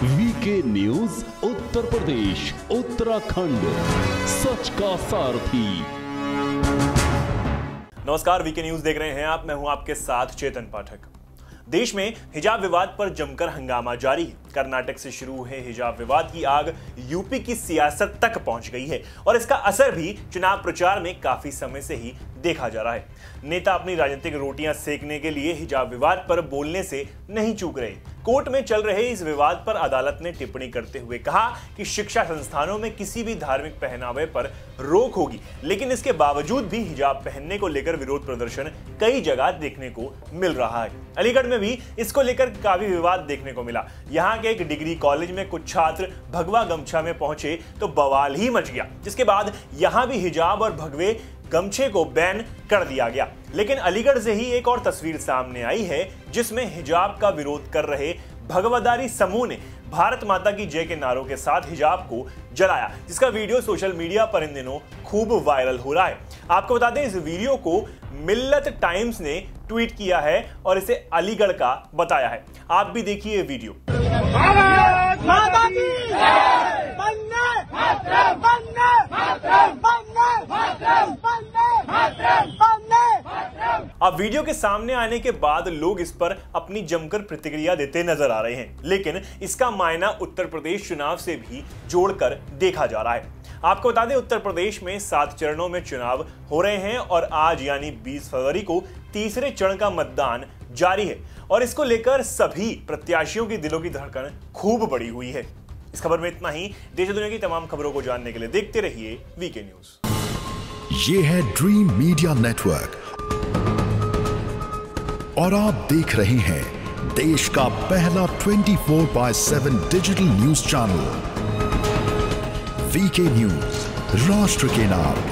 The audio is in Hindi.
वीके न्यूज उत्तर प्रदेश उत्तराखंड, सच का सारथी। नमस्कार, वीके न्यूज देख रहे हैं आप। मैं हूं आपके साथ चेतन पाठक। देश में हिजाब विवाद पर जमकर हंगामा जारी है। कर्नाटक से शुरू हुए हिजाब विवाद की आग यूपी की सियासत तक पहुंच गई है और इसका असर भी चुनाव प्रचार में काफी समय से ही देखा जा रहा है। नेता अपनी राजनीतिक रोटियां सेकने के लिए हिजाब विवाद पर बोलने से नहीं चूक रहे। कोर्ट में चल रहे इस विवाद पर अदालत ने टिप्पणी करते हुए कहा कि शिक्षा संस्थानों में किसी भी धार्मिक पहनावे पर रोक होगी, लेकिन इसके बावजूद भी हिजाब पहनने को लेकर विरोध प्रदर्शन कई जगह देखने को मिल रहा है। अलीगढ़ में भी इसको लेकर काफी विवाद देखने को मिला। यहाँ के एक डिग्री कॉलेज में कुछ छात्र भगवा गमछा में पहुंचे तो बवाल ही मच गया, जिसके बाद यहाँ भी हिजाब और भगवे गमछे को बैन कर दिया गया। लेकिन अलीगढ़ से ही एक और तस्वीर सामने आई है जिसमें हिजाब का विरोध कर रहे भगवाधारी समूह ने भारत माता की जय के नारों के साथ हिजाब को जलाया, जिसका वीडियो सोशल मीडिया पर इन दिनों खूब वायरल हो रहा है। आपको बता दें, इस वीडियो को मिल्लत टाइम्स ने ट्वीट किया है और इसे अलीगढ़ का बताया है। आप भी देखिए ये वीडियो। अब वीडियो के सामने आने के बाद लोग इस पर अपनी जमकर प्रतिक्रिया देते नजर आ रहे हैं, लेकिन इसका मायना उत्तर प्रदेश चुनाव से भी जोड़कर देखा जा रहा है। आपको बता दें, उत्तर प्रदेश में 7 चरणों में चुनाव हो रहे हैं और आज यानी 20 फरवरी को तीसरे चरण का मतदान जारी है और इसको लेकर सभी प्रत्याशियों की दिलों की धड़कन खूब बढ़ी हुई है। इस खबर में इतना ही। देश और दुनिया की तमाम खबरों को जानने के लिए देखते रहिए वीके न्यूज। ये है ड्रीम मीडिया नेटवर्क और आप देख रहे हैं देश का पहला 24/7 digital news channel VK news, राष्ट्र के नाम।